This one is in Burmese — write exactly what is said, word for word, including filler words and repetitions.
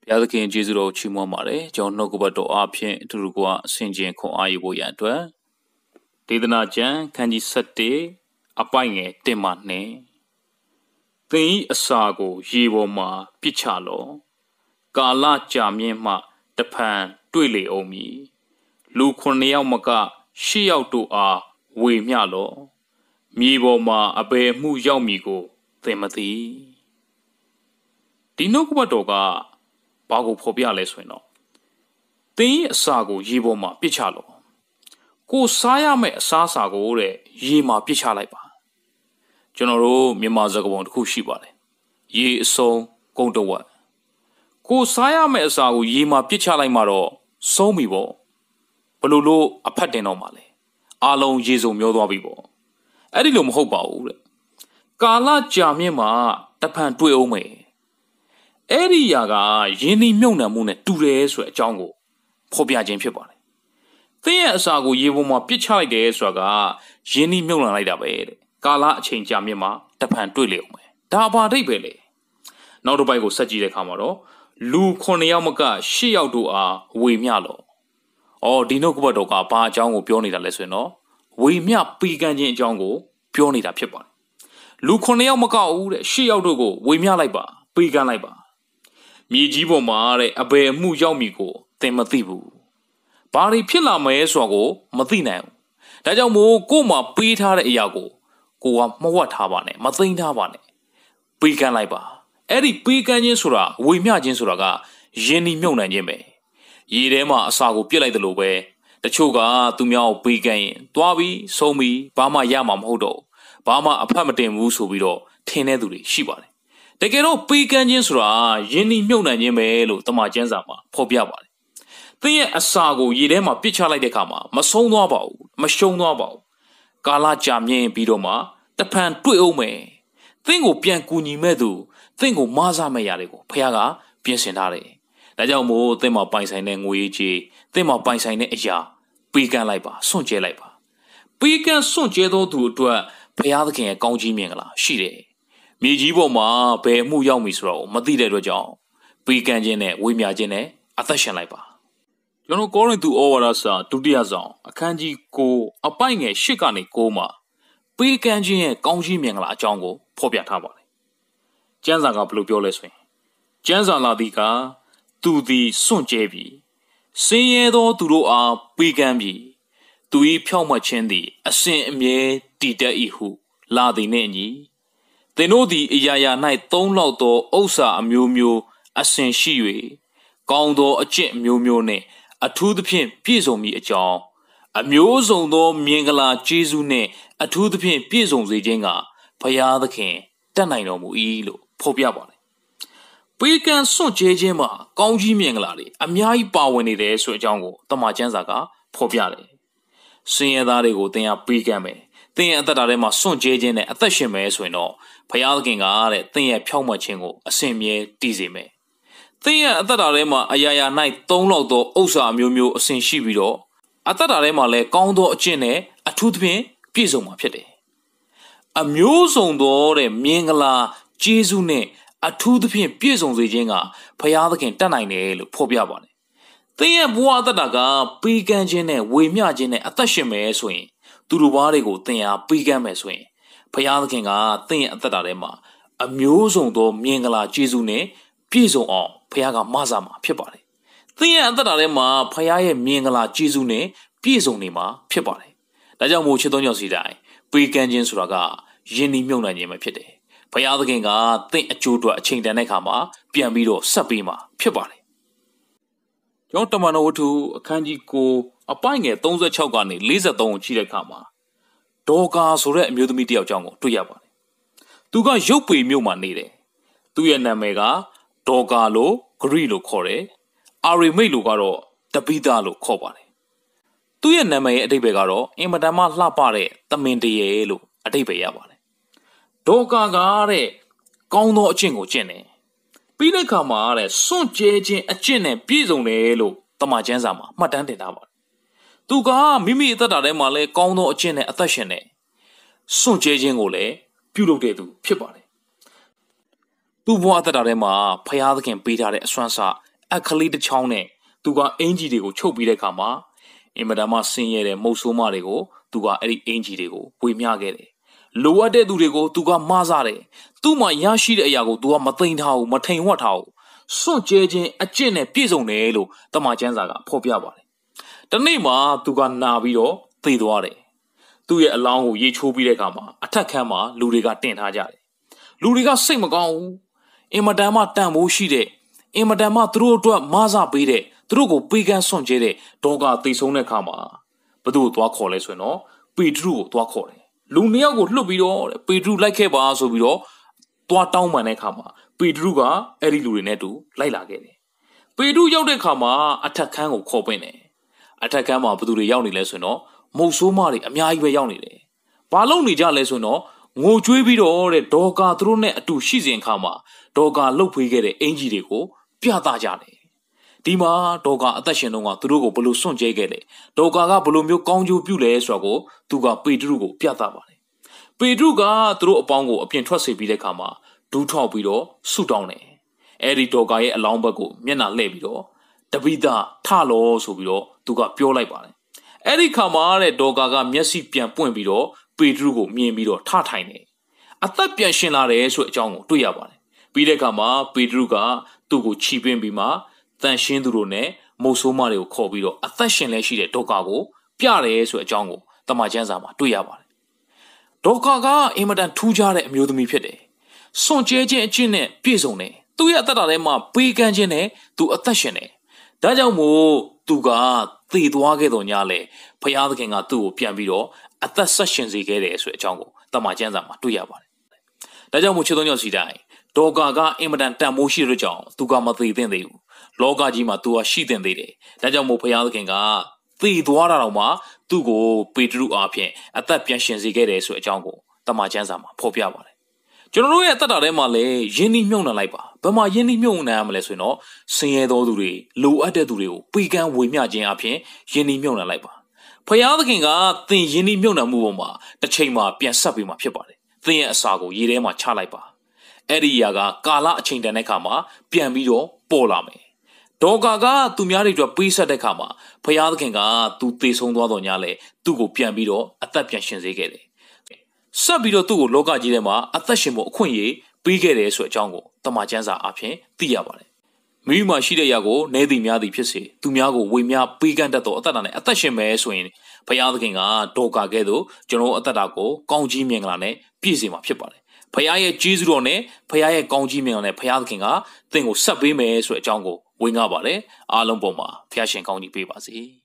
ဘုရားသခင်ကျေးဇူးတော်ချီးမွမ်းပါတယ်ကျွန်တော်နှုတ်ကပတ်တော်အားဖြင့်အထူးကဆင်ခြင်ခွန်အားယူဖို့ရန်အတွက်ဒေသနာကျမ်းခန်းကြီးsevenအပိုင်ငယ်oneမှtwoသင်၏အစာကိုရေပေါ်မှာပစ်ချလောကာလကြာမြင့်မှတဖန်တွေ့လေအောင်မည်လူခုနှစ်ယောက်မကရှစ်ယောက်တို့အားဝေမျှလောမြေပေါ်မှာအဘယ်မှုရောက်မည်ကိုသင်မသိဒီနှုတ်ကပတ်တော်ကဘာကိုဖော်ပြလဲဆိုရင်တော့သင်၏အစာကိုရေပေါ်မှာပစ်ချလောကိုစားရမယ့်အစားအစာကိုတဲ့ရေမှာပစ်ချလိုက်ပါကျွန်တော်တို့မြန်မာစကားပုံတစ်ခုရှိပါတယ်ရေအစုံကုန်းတဝက်ကိုစားရမယ့်အစာကိုရေမှာပစ်ချလိုက်မှတော့ဆုံးပြီပေါ့ဘလို့လို့အဖတ်တင်တော့မှလဲအားလုံးရေစုံမျောသွားပြီပေါ့အဲ့ဒီလိုမဟုတ်ပါဘူးတဲ့ကာလကြာမြင့်မှာတဖန်တွေ့အောင်မယ်အဲ့ဒီຢာကယင်းဒီမြုံနှံမှုနဲ့တူတယ်ဆိုတဲ့အကြောင်းကိုဖော်ပြခြင်းဖြစ်ပါတယ်သင်ရဲ့အစာကိုရေပေါ်မှာပစ်ချလိုက်တယ်ဆိုတာကယင်းဒီမြုံနှံလိုက်တာပဲတဲ့ကာလအချိန်ကြာမြင့်မှာတဖန်တွေ့လေအောင်မယ်ဒါဘာအဓိပ္ပာယ်လဲနောက်တစ်ပိုက်ကိုဆက်ကြည့်တဲ့အခါမှာတော့လူခုနှစ်ယောက်မကရှစ်ယောက်တို့အားဝေမျှလောအော်ဒီနှုတ်ကပတ်တော်ကဘာအကြောင်းကိုပြောနေတာလဲဆိုရင်တော့ဝေမျှပေးကမ်းခြင်းအကြောင်းကိုပြောနေတာဖြစ်ပါတယ်လူခုနှစ်ယောက်မကဘူးတဲ့ရှစ်ယောက်တို့ကိုဝေမျှလိုက်ပါပေးကမ်းလိုက်ပါမြေကြီးပေါ်မှာတဲ့အဘယ်မှုရောက်မည်ကိုသင်မသိဘူးဘာတွေဖြစ်လာမလဲဆိုတာကိုမသိနိုင်ဘူးဒါကြောင့်မို့ကို့မှာပေးထားတဲ့အရာကိုကိုကမဝတ်ထားပါနဲ့မသိမ်းထားပါနဲ့ပေးကမ်းလိုက်ပါအဲ့ဒီပေးကမ်းခြင်းဆိုတာဝေမျှခြင်းဆိုတာကယင်းဒီမြုပ်နှံခြင်းပဲရေထဲမှာအစာကိုပြစ်လိုက်တယ်လို့ပဲတချို့ကသူများကိုပေးကမ်းရင်သွားပြီးဆုံးပြီးဘာမှရမှာမဟုတ်တော့ဘာမှအဖတ်မတင်ဘူးဆိုပြီးတော့ထင်တဲ့သူတွေရှိပါတယ်တကယ်တော့ပေးကမ်းခြင်းဆိုတာယင်းဒီမြုပ်နှံခြင်းပဲလို့တမန်ကျမ်းစာမှာဖော်ပြပါတယ်သင်ရဲ့အစာကိုရေထဲမှာပစ်ချလိုက်တဲ့အခါမှာမဆုံးသွားပါဘူးမရှုံးသွားပါဘူးကာလကြာမြင့်ပြီးတော့မှတဖန်တွေ့အောင်မယ်သင်ကိုပြန်ကူညီမဲ့သူသင်ကိုမဆာမဲ့ရတယ်ကိုဖခင်ကပြင်ဆင်ထားတယ်ဒါကြောင့်မို့သင်မှာပိုင်ဆိုင်တဲ့ငွေကြီးသင်မှာပိုင်ဆိုင်တဲ့အရာပေးကမ်းလိုက်ပါစွန့်ကြဲလိုက်ပါပေးကမ်းစွန့်ကြဲသောသူအတွက်ဘုရားသခင်ရဲ့ကောင်းချီးမြင်ကလားရှိတယ်မြေကြီးပေါ်မှာဘယ်မှုရောက်မည်ဆိုတော့မသိတဲ့အတွက်ကြောင့်ပေးကမ်းခြင်းနဲ့ဝေမျှခြင်းနဲ့အသက်ရှင်လိုက်ပါကျွန်တော်ကောရိန္သုဩဝါဒစာဒုတိယဆောင်အခန်းကြီးnineအပိုင်ငယ်eightကနေnineမှာပေးကမ်းခြင်းရဲ့ကောင်းချီးမြင်ကလားအကြောင်းကိုဖော်ပြထားပါတယ်ကျမ်းစာကဘယ်လိုပြောလဲဆိုရင်ကျမ်းစာလာသည်ကသူသည်စွန့်ကြဲပြီစင်ရဲသောသူတို့အားပေးကမ်းပြီသူ၏ဖြောင့်မတ်ခြင်းသည်အစဉ်အမြဲတည်တတ်၏ဟုလာသည်နှင့်အညီသင်တို့သည်အရာရာ၌သုံးလောက်သောဥစ္စာအမျိုးမျိုးအစဉ်ရှိ၍ကောင်းသောအကျင့်မျိုးမျိုးနှင့်အထူးသဖြင့်ပြည့်စုံမည်အကြောင်းအမျိုးစုံသောမြင်္ဂလာကျေးဇူးနှင့်အထူးသဖြင့်ပြည့်စုံစေခြင်းကဘုရားသခင်တတ်နိုင်တော်မူ၏လို့ဖော်ပြပါတယ်ပေးကမ်းစွန့်ကြဲခြင်းမှာကောင်းကြီးမြင်္ဂလာတွေအများကြီးပါဝင်နေတယ်ဆိုတဲ့အကြောင်းကိုတမန်ကျမ်းစာကဖော်ပြတယ်စင်ရသားတွေကိုသင်ဟာပေးကမ်းမယ်သင်ရဲ့အသက်တာထဲမှာစွန့်ကြဲခြင်းနဲ့အသက်ရှင်မယ်ဆိုရင်တော့ဘုရားသခင်ကတဲ့သင်ရဲ့ဖြောင့်မတ်ခြင်းကိုအစဉ်မြဲတည်စေမယ်သင်ရဲ့အသက်တာထဲမှာအရာရာ၌သုံးလောက်သောဥစ္စာမျိုးမျိုးအစဉ်ရှိပြီးတော့အသက်တာထဲမှာလည်းကောင်းသောအကျင့်နဲ့အထူးသဖြင့်ပြည့်စုံမှာဖြစ်တယ်အမျိုးစုံသောတဲ့မြင်္ဂလာကျေးဇူးနဲ့အထူးသဖြင့်ပြည့်စုံစေခြင်းကဘုရားသခင်တတ်နိုင်တယ်လို့ဖော်ပြပါတယ်သင်ရဲ့ဘဝအသက်တာကပေးကမ်းခြင်းနဲ့ဝေမျှခြင်းနဲ့အသက်ရှင်မယ်ဆိုရင်သူတို့ဘာတွေကိုသင်ဟာပေးကမ်းမယ်ဆိုရင်ဘုရားသခင်ကသင်ရဲ့အသက်တာထဲမှာအမျိုးစုံသောမြင်္ဂလာကျေးဇူးနဲ့ပြည့်စုံအောင်ဘုရားကမဆာမှာဖြစ်ပါတယ်သင်ရဲ့အသက်တာထဲမှာဘုရားရဲ့မြင်္ဂလာကျေးဇူးနဲ့ပြည့်စုံနေမှာဖြစ်ပါတယ်ဒါကြောင့်မို့ချစ်တော်ညောင်စီတိုင်းပေးကမ်းခြင်းဆိုတာကယဉ်ဒီမြုံနှံခြင်းပဲဖြစ်တယ်ဘုရားသခင်ကသင်အကျိုးအတွက်အချိန်တန်တဲ့အခါမှာပြန်ပြီးတော့ဆက်ပေးမှာဖြစ်ပါတယ်ကျွန်တော်တမန်တော်ဝတ္ထုအခန်းကြီးnineအပိုင်ငယ်thirty-sixကနေforty-threeကိုကြည့်တဲ့အခါမှာဒေါကာဆိုတဲ့အမျိုးသမီးတစ်ယောက်ကြောင့်ကိုတွေ့ရပါတယ်သူကရုပ်ပေမြို့မှာနေတယ်သူ့ရဲ့နာမည်ကဒေါကာလို့ဂရိလို့ခေါ်တယ်အာရီမိတ်လို့ကတော့တပိသလို့ခေါ်ပါတယ်သူ့ရဲ့နာမည်ရဲ့အဓိပ္ပာယ်ကတော့အင်မတန်မှလှပတဲ့သမင်တရေလို့အဓိပ္ပာယ်ရပါတယ်ဒေါကာကတဲ့ကောင်းသောအကျင့်ကိုကျင့်တယ်ပြီးတဲ့အခါမှာတဲ့စွန့်ကြဲခြင်းအကျင့်နဲ့ပြည့်စုံတယ်လို့တမန်ကျမ်းစာမှာမှတ်တမ်းတင်ထားပါတယ်သူကမိမိအသက်တာထဲမှာလည်းကောင်းသောအကျင့်နဲ့အသက်ရှင်တယ်စွန့်ကြဲခြင်းကိုလည်းပြုလုပ်တဲ့သူဖြစ်ပါတယ်သူ့ဘဝအသက်တာထဲမှာဖခင်သခင်ပေးထားတဲ့အစွမ်းစားအခလေးတစ်ချောင်းနဲ့သူကအင်ဂျီတွေကိုချုပ်ပြီးတဲ့အခါမှာအင်မတန်မှဆင်းရဲတဲ့မုတ်ဆိုးမတွေကိုသူကအဲ့ဒီအင်ဂျီတွေကိုဝေမျှခဲ့တယ်လိုအပ်တဲ့သူတွေကိုသူကမဆတယ်သူ့မှာရရှိတဲ့အရာကိုသူကမသိမ်းထားဘူးမထိန်ဝှက်ထားဘူးစွန့်ကြဲခြင်းအကျင့်နဲ့ပြည့်စုံတယ်လို့တမန်ကျမ်းစာကဖော်ပြပါတယ်တနေ့မှာသူကနာပြီးတော့သေသွားတယ်သူ့ရဲ့အလောင်းကိုရေချိုးပြီးတဲ့အခါမှာအထက်ခန်းမှာလူတွေကတင်ထားကြတယ်လူတွေကစိတ်မကောင်းဘူးအင်မတန်မှတန်ဖိုးရှိတဲ့အင်မတန်မှသူတို့အတွက်မဆပေးတဲ့သူတို့ကိုပေးကမ်းစွန့်ကြဲတဲ့ဒေါကသေဆုံးတဲ့အခါမှာဘသူ့ကိုသွားခေါ်လဲဆိုရင်တော့ပေတရုကိုသွားခေါ်တယ်လူနှစ်ယောက်ကိုလှုပ်ပြီးတော့ပေတရုလိုက်ခဲ့ပါဆိုပြီးတော့သွားတောင်းပန်တဲ့အခါမှာပေတရုကအဲ့ဒီလူတွေနဲ့တူလိုက်လာခဲ့တယ်ပေတရုရောက်တဲ့အခါမှာအထက်ခန်းကိုခေါ်ပင့်တယ်အထက်ခန်းမှာဘသူတွေရောက်နေလဲဆိုရင်တော့မုတ်ဆိုးမတွေအများကြီးပဲရောက်နေတယ်ဘာလို့နေကြလဲဆိုရင်တော့ငိုကြွေးပြီးတော့တဲ့ဒေါကာသူတို့နဲ့အတူရှိစဉ်အခါမှာဒေါကာလှုပ်ဖေးခဲ့တဲ့အင်ဂျီတွေကိုပြသကြတယ်ဒီမှာဒေါကာအသက်ရှင်တော့ကသူတို့ကိုဘလို့စွန့်ကြဲခဲ့တယ်ဒေါကာကဘလို့မျိုးကောင်းကျိုးပြုလဲဆိုတာကိုသူကပေတရုကိုပြသပါတယ်ပေတရုကသူတို့အပေါင်းကိုအပြင်ထွက်စေပြီးတဲ့အခါမှာဒူးထောက်ပြီးတော့ဆုတောင်းတယ်အဲ့ဒီဒေါကာရဲ့အလောင်းဘက်ကိုမျက်နှာလှည့်ပြီးတော့တပိသထလောဆိုပြီးတော့သူကပြောလိုက်ပါတယ်အဲ့ဒီခါမှာတဲ့ဒေါကာကမျက်စိပြန်ပွင့်ပြီးတော့ပေတရုကိုမြင်ပြီးတော့ထထိုင်တယ်အသက်ပြန်ရှင်လာတယ်ဆိုတဲ့အကြောင်းကိုတွေ့ရပါတယ်ပြီးတဲ့အခါမှာပေတရုကသူ့ကိုချီပင်းပြီးမှတန်ရှင်းသူတို့နဲ့မုတ်ဆိုးမတွေကိုခေါ်ပြီးတော့အသက်ရှင်လဲရှိတဲ့ဒေါကာကိုပြတယ်ဆိုတဲ့အကြောင်းကိုတမန်ကျမ်းစာမှာတွေ့ရပါတယ်ဒေါကာကအင်မတန်ထူးခြားတဲ့အမျိုးသမီးဖြစ်တယ်စွန့်ကြဲခြင်းအကျင့်နဲ့ပြည့်စုံတယ်သူ့ရဲ့အသက်တာထဲမှာပေးကမ်းခြင်းနဲ့သူအသက်ရှင်တယ်ဒါကြောင့်မို့သူကသေသွားခဲ့တော့ညလဲဖယားသခင်ကသူ့ကိုပြန်ပြီးတော့အသက်ဆက်ရှင်စေခဲ့တယ်ဆိုတဲ့အကြောင်းကိုတမန်ကျမ်းစာမှာတွေ့ရပါတယ်ဒါကြောင့်မို့ချစ်တော်ညောင်စီတိုင်းဒေါကာကအင်မတန်တန်မိုးရှိတဲ့ကြောင့်သူကမသေသင့်သေးဘူးလောကကြီးမှာသူကရှိသင့်သေးတယ်ဒါကြောင့်မို့ဖယားသခင်ကသေသွားတာတော့မှသူ့ကိုပေတရုအားဖြင့်အသက်ပြန်ရှင်စေခဲ့တယ်ဆိုတဲ့အကြောင်းကိုတမန်ကျမ်းစာမှာဖော်ပြပါတယ်ကျွန်တော်တို့ရဲ့အသက်တာထဲမှာလည်းယဉ်နှီးမြုံနှံလိုက်ပါဘယ်မှာယဉ်နှီးမြုံနှံရမလဲဆိုရင်တော့ဆင်းရဲသောသူတွေလိုအပ်တဲ့သူတွေကိုပေးကမ်းဝေမျှခြင်းအပြင်ယဉ်နှီးမြုံနှံလိုက်ပါဖယားသခင်ကသင်ယဉ်နှီးမြုံနှံမှုပေါ်မှာတစ်ချိန်မှာပြန်ဆက်ပြီးမှဖြစ်ပါတယ်သင်ရဲ့အစာကိုရေထဲမှာချလိုက်ပါအဲ့ဒီအရာကကာလအချိန်တန်တဲ့အခါမှာပြန်ပြီးတော့ပေါ်လာမယ်ဒေါကာကသူများတွေအတွက်ပေးဆက်တဲ့အခါမှာဖယားသခင်ကသူသေဆုံးသွားတော့ညလဲသူ့ကိုပြန်ပြီးတော့အသက်ပြန်ရှင်စေခဲ့တယ်ဆက်ပြီးတော့သူ့ကိုလောကကြီးထဲမှာအသက်ရှင်ဖို့အခွင့်အရေးပေးခဲ့တယ်ဆိုတဲ့အကြောင်းကိုတမန်ကျမ်းစာအဖြစ်သိရပါတယ်မိမိမှာရှိတဲ့အရာကိုနည်းသည်များသည်ဖြစ်စေသူများကိုဝေမျှပေးကမ်းတတ်သောအသက်တာနဲ့အသက်ရှင်မယ်ဆိုရင်ဘုရားသခင်ကဒေါကာကဲ့သို့ကျွန်တော်အသက်တာကိုကောင်းကြီးမင်္ဂလာနဲ့ပြည့်စုံမှာဖြစ်ပါတယ်ဘုရားရဲ့ကျေးဇူးတော်နဲ့ဘုရားရဲ့ကောင်းကြီးမင်္ဂလာနဲ့ဘုရားသခင်ကသင်ကိုဆက်ပေးမယ်ဆိုတဲ့အကြောင်းကိုဝေငှပါတယ်အားလုံးပေါ်မှာဘုရားရှင်ကောင်းကြီးပေးပါစေ